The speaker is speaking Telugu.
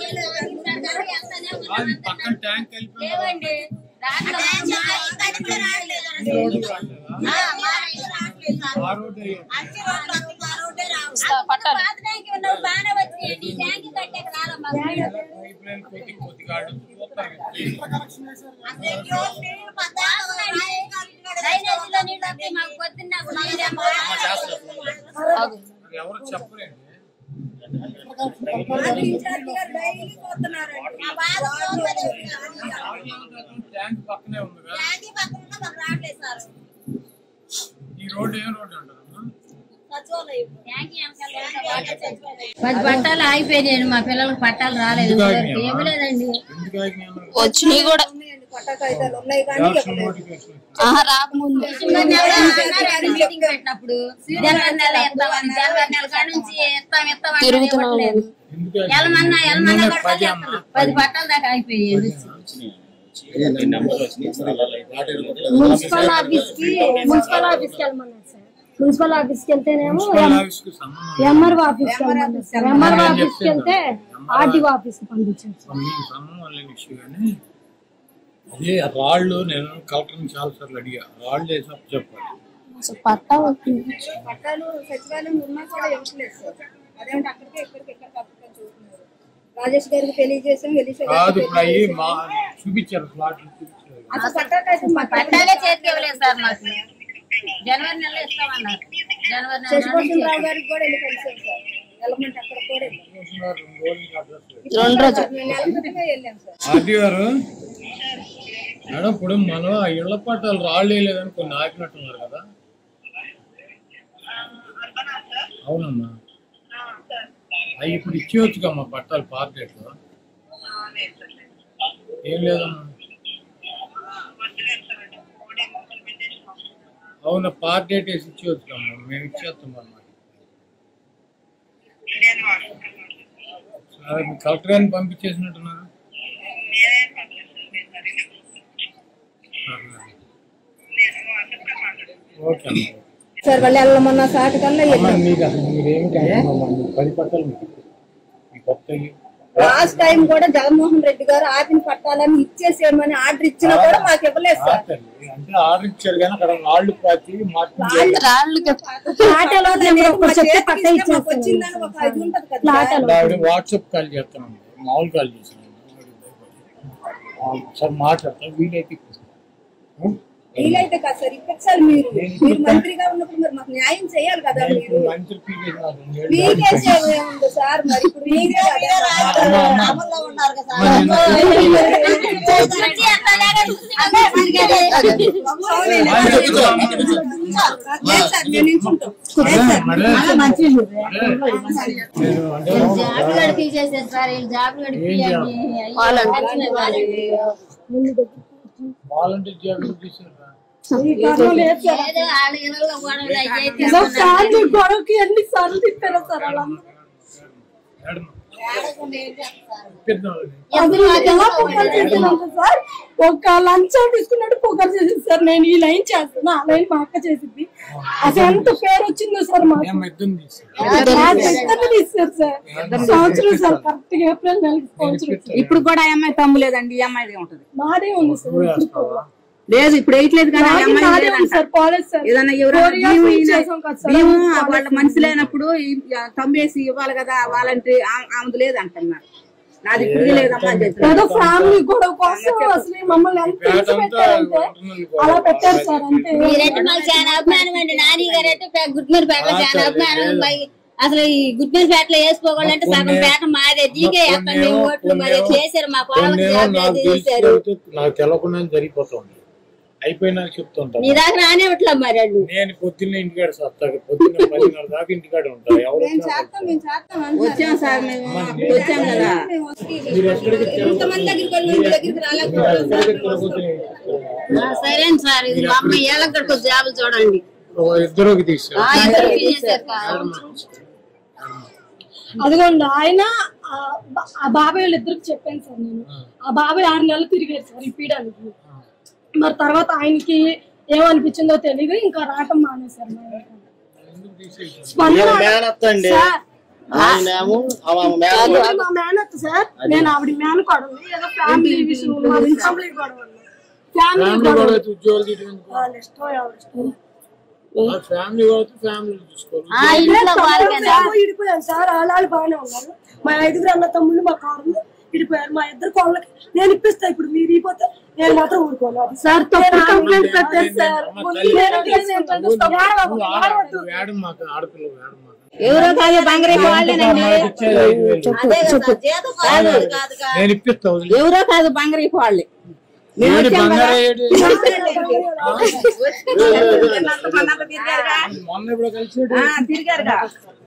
పక్కన ట్యాంక్ లేవండి బాగా వచ్చినాయండి ట్యాంక్ కట్టాక రాలమ్మా డ్రైనేజీలో నీళ్ళు వస్తాయి మాకు పొద్దున్న ఎవరు చెప్పలేండి ట్యాంక్ పక్కనే ఉంది ఈ రోడ్డు ఏం రోడ్డు ఉంటుంది 10 పట్టాలు ఆగిపోయాయండి మా పిల్లలకు పట్టాలు రాలేదు ఏమి లేదండి వచ్చినాయి కూడా రాకముందు మీటింగ్ పెట్టినప్పుడు జనవరి నెల ఎత్తామని జనవరి నెల కాడ నుంచి ఎత్తలేదు ఎలమన్నా 10 పట్టాల దాకా ఆగిపోయాయి మున్సిపల్ ఆఫీస్కి వెళ్ళమన్నారు సార్ మున్సిపల్ ఆఫీస్కి వెళ్తేనేమో ఎంఆర్ఓ ఆఫీస్కి వెళ్ళమన్నారు సార్ ఎంఆర్ఓ ఆఫీస్కి వెళ్తే ఆర్టీఓ ఆఫీస్కి పంపించారు అదే రాళ్ళు నేను కలెక్టర్ చాలా సార్లు అడిగా రాళ్ళు వేసినప్పుడు చెప్పాలి పట్టాలు సచివాలయం ఉన్నా కూడా ఇవ్వట్లేదు సార్ అదేంటి అక్కడికి ఎక్కడికి చూస్తున్నారు రాజేష్ గారికి తెలియజేసాం చూపించారు పట్టాలే చేతికి ఇవ్వలేదు సార్ మాకు జనవరి నెలలో ఇస్తామన్నారు జనవరి నెల శశిభూషణరావు గారికి కూడా వెళ్ళి కలిసాం సార్ ఎలమెంట్ అక్కడ కూడా వెళ్ళాం సార్ మేడం ఇప్పుడు మనం ఆ ఇళ్ల పట్టాలు రాళ్ళు వేయలేదని కొన్ని ఆపినట్టున్నారు కదా అవునమ్మా అవి ఇప్పుడు ఇచ్చేవచ్చుకమ్మా పట్టాలు పాత డేట్లో ఏం లేదమ్మా అవునా పాత డేట్ వేసి ఇచ్చేవచ్చుకమ్మా మేము ఇచ్చేస్తాం అన్నమాట కలెక్టర్ గారిని పంపించేసినట్టున్నారు ఓకే సార్ వాళ్ళు వెళ్ళమన్న సాటి కన్నా లాస్ట్ టైం కూడా జగన్మోహన్ రెడ్డి గారు ఆపిన పట్టాలని ఇచ్చేసేయమని ఆర్డర్ ఇచ్చినా కూడా మాకు ఇవ్వలేదు సార్ అంటే ఆర్డర్ ఇచ్చారు కానీ అక్కడ రాళ్ళు పాతి వాట్సాప్ కాల్ చేస్తాను మామూలు కాల్ చేసాను సార్ మాట్లాడతాను వీలైతే కాదు సార్ ఇక్కడ సార్ మీరు మంత్రిగా ఉన్నప్పుడు మరి మాకు న్యాయం చేయాలి కదా మీరు మీకేసేది సార్ మరి ఇప్పుడు అమల్లో ఉన్నారు కదా తీసేసారు సార్ జాబ్ వాలంటీర్ జాబ్ తీసారు గొడవకి ఎన్ని సార్లు తిప్పారు సార్ సార్ ఒక లంచం తీసుకున్నట్టు పొగరు చేసింది సార్ నేను ఈ లైన్ చేస్తాను ఆ లైన్ మా అక్క చేసింది అసలు ఎంత పేరు వచ్చిందో సార్ మాకు తీస్తారు సార్ సంవత్సరం సార్ కరెక్ట్ గా ఏప్రిల్ నెలకి సంవత్సరం ఇప్పుడు కూడా అమ్మాయి తమ్ము లేదండి ఈ అమ్మాయిదే ఉంటది మాదే ఉంది సార్ లేదు ఇప్పుడు వేయట్లేదు కానీ వాళ్ళ మనిషి లేనప్పుడు తమ్మేసి ఇవ్వాలి కదా వాళ్ళంటే ఆమెది లేదు అంటున్నారు నాది ఇప్పుడు లేదమ్మా అని చెప్పి ఫ్యామిలీ గొడవ కోసం అసలు మమ్మల్ని ఎంత పెట్టారంటే అలా పెట్టారు సార్ అంటే మీరంటే మాకు చాలా అభిమానం అండి నాని గారు అయితే గుడ్మీరపేటలో చాలా అభిమానం అసలు ఈ గుడ్మీరపేటలో వేసుకోవాలంటే సగం పేట మాదే దీకే ఎక్కడ ఓట్లు మరి చేశారు మా పొలాలకు చేశారు నాకు తెలవకుండా జరిగిపోతుంది అయిపోయినా చెప్తుంటా నీ దాకా రానివ్వట్లే మరి నేను పొద్దున్న ఇంటికాడ వస్తాను పొద్దున్న 10:30 దాకా ఇంటికాడ ఉంటాను ఎవరు వచ్చాం సార్ మేము వచ్చాం కదా సరే సార్ ఇది మా అమ్మాయి ఏళ్ళకి జాబులు చూడండి ఇద్దరికి తీసారు అదిగోండి ఆయన ఆ బాబాయ్ వాళ్ళు ఇద్దరికి చెప్పాను సార్ నేను ఆ బాబాయ్ 6 నెలలు తిరిగారు సార్ ఇప్పడానికి మరి తర్వాత ఆయనకి ఏమనిపించిందో తెలియదు ఇంకా రావటం మానేశారు ఆయనేమో మా మేనత్త సార్, నేను ఆవిడ మేనకోడలు. ఏదో ఫ్యామిలీ విషయం ఫ్యామిలీ గొడవ, ఫ్యామిలీ గొడవ ఉద్యోగాలు తీయడం వాళ్ళ ఇష్టం, ఎవరి ఇష్టం. ఫ్యామిలీ కాబట్టి ఫ్యామిలీ చూసుకోవాలి. ఇడిపోయాను సార్, వాళ్ళు బాగానే ఉన్నారు. మా 5 అన్న తమ్ముళ్ళు, మా కారు ఇడిపోయారు. మా 2 కోళ్ళకి నేను ఇప్పిస్తా, ఇప్పుడు మీరు ఇపోతే నేను మాత్రం ఊరుకోను సార్. తప్పుడు కంప్లైంట్ పెట్టారు సార్. ఎవరో కాదు బంగారీ వాళ్ళేనండి, ఎవరో కాదు బంగారీ వాళ్ళే. మొన్న ఇప్పుడు కలిసి తిరిగారుగా